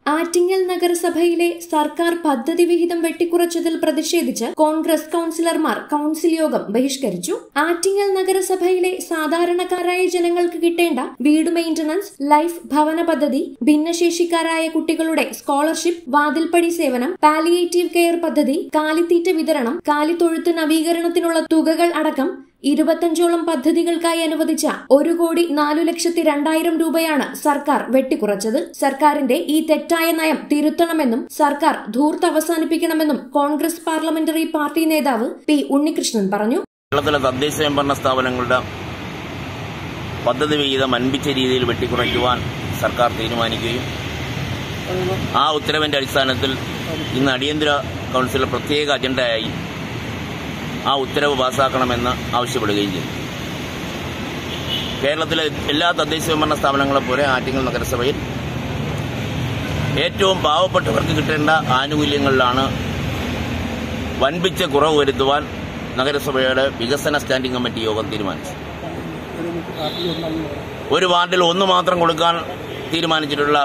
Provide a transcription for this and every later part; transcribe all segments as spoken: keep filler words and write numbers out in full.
ആറ്റിങ്ങൽ നഗരസഭയിലെ സർക്കാർ പദ്ധതി വിഹിതം വെട്ടിക്കുറച്ചതിൽ പ്രതിഷേധിച്ച് കോൺഗ്രസ് കൌൺസിലർമാർ കൌൺസിൽ യോഗം ബഹിഷ്കരിച്ചു. ആറ്റിങ്ങൽ നഗരസഭയിലെ സാധാരണക്കാരായ ജനങ്ങൾക്ക് കിട്ടേണ്ട വീട് മെയിന്റനൻസ്, ലൈഫ് ഭവന പദ്ധതി, ഭിന്നശേഷിക്കാരായ കുട്ടികളുടെ സ്കോളർഷിപ്പ്, വാതിൽപ്പടി സേവനം, പാലിയേറ്റീവ് കെയർ പദ്ധതി, കാലിത്തീറ്റ വിതരണം, കാലിത്തൊഴുത്ത് നവീകരണത്തിനുള്ള തുകകൾ അടക്കം ഇരുപത്തഞ്ചോളം പദ്ധതികൾക്കായി അനുവദിച്ച ഒരു കോടി നാലു ലക്ഷത്തി രണ്ടായിരം രൂപയാണ് സർക്കാർ വെട്ടിക്കുറച്ചത്. സർക്കാരിന്റെ ഈ തെറ്റായ നയം തിരുത്തണമെന്നും സർക്കാർ ധൂർത്ത് അവസാനിപ്പിക്കണമെന്നും കോൺഗ്രസ് പാർലമെന്ററി പാർട്ടി നേതാവ് പി ഉണ്ണികൃഷ്ണൻ പറഞ്ഞു. കേരളത്തിലെ തദ്ദേശ സ്വയംഭരണ സ്ഥാപനങ്ങളുടെ പദ്ധതി വിഹിതം അൻപിച്ച രീതിയിൽ വെട്ടിക്കുറയ്ക്കുവാൻ സർക്കാർ തീരുമാനിക്കുകയും ആ ഉത്തരവിന്റെ അടിസ്ഥാനത്തിൽ ഇന്ന് അടിയന്തര കൌൺസിൽ പ്രത്യേക അജണ്ടയായി ആ ഉത്തരവ് പാസാക്കണമെന്ന് ആവശ്യപ്പെടുകയും ചെയ്തു. കേരളത്തിലെ എല്ലാ തദ്ദേശ സ്വയംഭരണ സ്ഥാപനങ്ങളെ പോലെ ആറ്റിങ്ങൽ നഗരസഭയിൽ ഏറ്റവും പാവപ്പെട്ടവർക്ക് കിട്ടേണ്ട ആനുകൂല്യങ്ങളിലാണ് വൻപിച്ച കുറവ് വരുത്തുവാൻ നഗരസഭയുടെ വികസന സ്റ്റാൻഡിംഗ് കമ്മിറ്റി യോഗം തീരുമാനിച്ചു. ഒരു വാർഡിൽ ഒന്ന് മാത്രം കൊടുക്കാൻ തീരുമാനിച്ചിട്ടുള്ള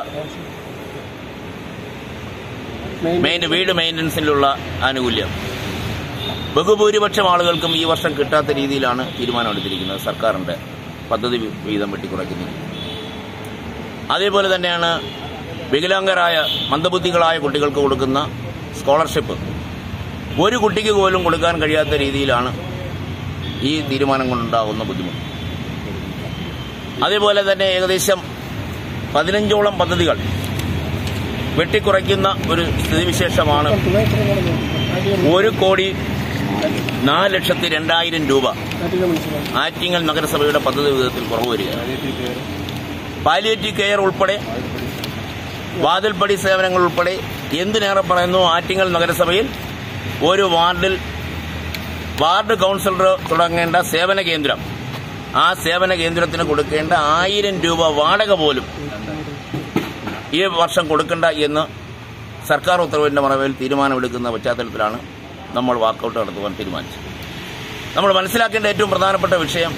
വീട് മെയിൻ്റനൻസിലുള്ള ആനുകൂല്യം ബഹുഭൂരിപക്ഷം ആളുകൾക്കും ഈ വർഷം കിട്ടാത്ത രീതിയിലാണ് തീരുമാനമെടുത്തിരിക്കുന്നത്. സർക്കാരിന്റെ പദ്ധതി വിഹിതം വെട്ടിക്കുറയ്ക്കുന്നത്. അതേപോലെ തന്നെയാണ് വികലാംഗരായ മന്ദബുദ്ധികളായ കുട്ടികൾക്ക് കൊടുക്കുന്ന സ്കോളർഷിപ്പ് ഒരു കുട്ടിക്ക് പോലും കൊടുക്കാൻ കഴിയാത്ത രീതിയിലാണ് ഈ തീരുമാനം കൊണ്ടുണ്ടാകുന്ന ബുദ്ധിമുട്ട്. അതേപോലെ തന്നെ ഏകദേശം പതിനഞ്ചോളം പദ്ധതികൾ വെട്ടിക്കുറയ്ക്കുന്ന ഒരു സ്ഥിതിവിശേഷമാണ്. ഒരു കോടി നാല് ലക്ഷത്തി രണ്ടായിരം രൂപ ആറ്റിങ്ങൽ നഗരസഭയുടെ പദ്ധതി വിഹിതത്തിൽ കുറവ് വരികയാണ്. പാലിയേറ്റീവ് കെയർ ഉൾപ്പെടെ, വാതിൽപ്പടി സേവനങ്ങൾ ഉൾപ്പെടെ എന്തിനേറെ പറയുന്നു, ആറ്റിങ്ങൽ നഗരസഭയിൽ ഒരു വാർഡിൽ വാർഡ് കൌൺസിലർ തുടങ്ങേണ്ട സേവന കേന്ദ്രം, ആ സേവന കേന്ദ്രത്തിന് കൊടുക്കേണ്ട ആയിരം രൂപ വാടക പോലും ഈ വർഷം കൊടുക്കണ്ട എന്ന് സർക്കാർ ഉത്തരവിന്റെ മറവിൽ തീരുമാനമെടുക്കുന്ന പശ്ചാത്തലത്തിലാണ് നമ്മൾ വാക്കൌട്ട് നടത്തുവാൻ തീരുമാനിച്ചു. നമ്മൾ മനസ്സിലാക്കേണ്ട ഏറ്റവും പ്രധാനപ്പെട്ട വിഷയം,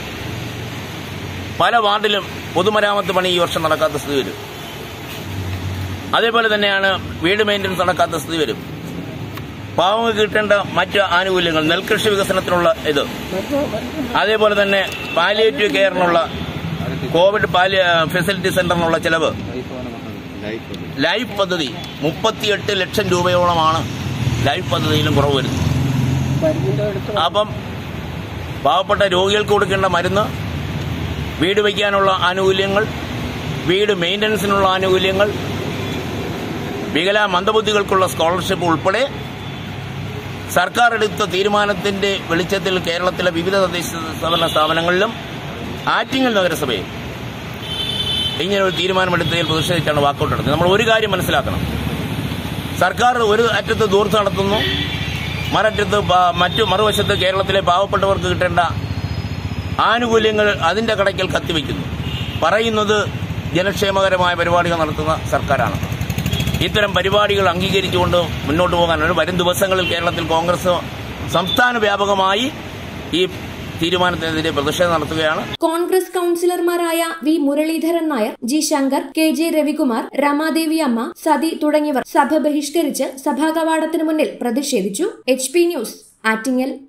പല വാർഡിലും പൊതുമരാമത്ത് പണി ഈ വർഷം നടക്കാത്ത സ്ഥിതി വരും. അതേപോലെ തന്നെയാണ് വീട് മെയിൻ്റനൻസ് നടക്കാത്ത സ്ഥിതി വരും. പാവങ്ങൾക്ക് കിട്ടേണ്ട മറ്റ് ആനുകൂല്യങ്ങൾ, നെൽകൃഷി വികസനത്തിനുള്ള ഇത്, അതേപോലെ തന്നെ പാലിയേറ്റീവ് കെയറിനുള്ള, കോവിഡ് പാലി ഫെസിലിറ്റി സെന്ററിനുള്ള ചെലവ്, ലൈഫ് പദ്ധതി മുപ്പത്തിയെട്ട് ലക്ഷം രൂപയോളമാണ് ലൈഫ് പദ്ധതിയിലും കുറവ് വരുന്നു. അപ്പം പാവപ്പെട്ട രോഗികൾക്ക് കൊടുക്കേണ്ട മരുന്ന്, വീട് വയ്ക്കാനുള്ള ആനുകൂല്യങ്ങൾ, വീട് മെയിൻ്റനൻസിനുള്ള ആനുകൂല്യങ്ങൾ, വികല മന്ദബുദ്ധികൾക്കുള്ള സ്കോളർഷിപ്പ് ഉൾപ്പെടെ സർക്കാർ എടുത്ത തീരുമാനത്തിന്റെ വെളിച്ചത്തിൽ കേരളത്തിലെ വിവിധ തദ്ദേശ സ്വയംഭരണ സ്ഥാപനങ്ങളിലും ആറ്റിങ്ങൽ നഗരസഭയിൽ ഇങ്ങനെ ഒരു തീരുമാനമെടുത്തതിൽ പ്രതിഷേധിച്ചാണ് വാക്കൌട്ട് നടത്തുന്നത്. നമ്മൾ ഒരു കാര്യം മനസ്സിലാക്കണം, സർക്കാർ ഒരു അറ്റത്ത് ധൂർത്ത് നടത്തുന്നു, മററ്റത്ത് മറ്റു മറുവശത്ത് കേരളത്തിലെ പാവപ്പെട്ടവർക്ക് കിട്ടേണ്ട ആനുകൂല്യങ്ങൾ അതിന്റെ കടയ്ക്കൽ കത്തിവെക്കുന്നു. പറയുന്നത് ജനക്ഷേമകരമായ പരിപാടികൾ നടത്തുന്ന സർക്കാരാണ്. ഇത്തരം പരിപാടികൾ അംഗീകരിച്ചുകൊണ്ട് മുന്നോട്ട് പോകാനാണ് വരും ദിവസങ്ങളിൽ കേരളത്തിൽ കോൺഗ്രസ് സംസ്ഥാന വ്യാപകമായി ഈ തീരുമാനത്തിനെതിരെ പ്രതിഷേധം നടത്തുകയാണ്. കോൺഗ്രസ് കൌൺസിലർമാരായ V Muraleedharan Nair, G Shankar, K J Ravikumar, Ramadevi Amma, Sathi തുടങ്ങിയവർ സഭ ബഹിഷ്കരിച്ച് സഭാകവാടത്തിന് മുന്നിൽ പ്രതിഷേധിച്ചു. H P news, Attingal.